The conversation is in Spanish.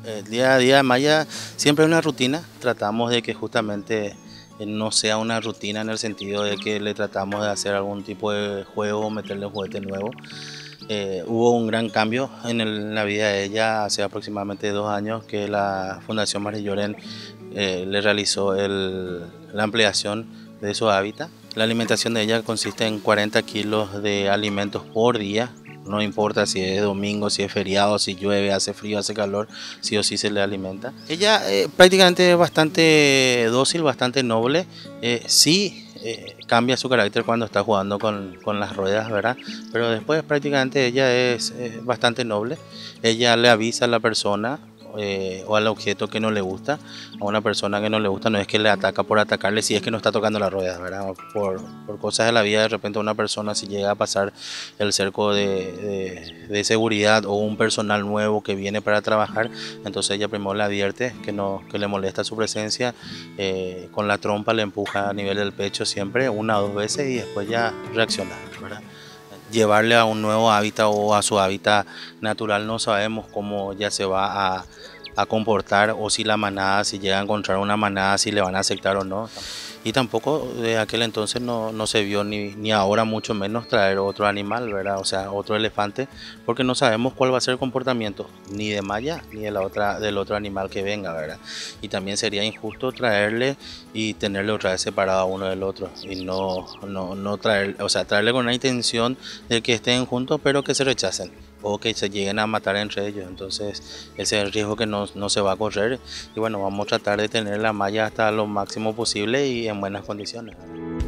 El día a día de Maya siempre es una rutina. Tratamos de que justamente no sea una rutina en el sentido de que le tratamos de hacer algún tipo de juego o meterle un juguete nuevo. Hubo un gran cambio en la vida de ella hace aproximadamente 2 años que la Fundación María Lloren le realizó la ampliación de su hábitat. La alimentación de ella consiste en 40 kilos de alimentos por día. No importa si es domingo, si es feriado, si llueve, hace frío, hace calor, sí o sí se le alimenta. Ella prácticamente es bastante dócil, bastante noble. Sí cambia su carácter cuando está jugando con las ruedas, ¿verdad? Pero después prácticamente ella es bastante noble. Ella le avisa a la persona o al objeto que no le gusta. A una persona que no le gusta no es que le ataca por atacarle si es que no está tocando las ruedas, ¿verdad? Por cosas de la vida, de repente una persona si llega a pasar el cerco de seguridad o un personal nuevo que viene para trabajar, entonces ella primero le advierte que, no, que le molesta su presencia, con la trompa le empuja a nivel del pecho siempre, 1 o 2 veces y después ya reacciona, ¿verdad? Llevarle a un nuevo hábitat o a su hábitat natural no sabemos cómo ya se va a comportar o si la manada, si llega a encontrar una manada, si le van a aceptar o no. Y tampoco de aquel entonces no se vio ni ahora mucho menos traer otro animal, ¿verdad? O sea, otro elefante, porque no sabemos cuál va a ser el comportamiento, ni de Maya ni del otro animal que venga, ¿verdad? Y también sería injusto traerle y tenerle otra vez separado uno del otro y no traer, o sea, traerle con una intención de que estén juntos pero que se rechacen o que se lleguen a matar entre ellos. Entonces ese es el riesgo que no se va a correr y bueno, vamos a tratar de tener la malla hasta lo máximo posible y en buenas condiciones.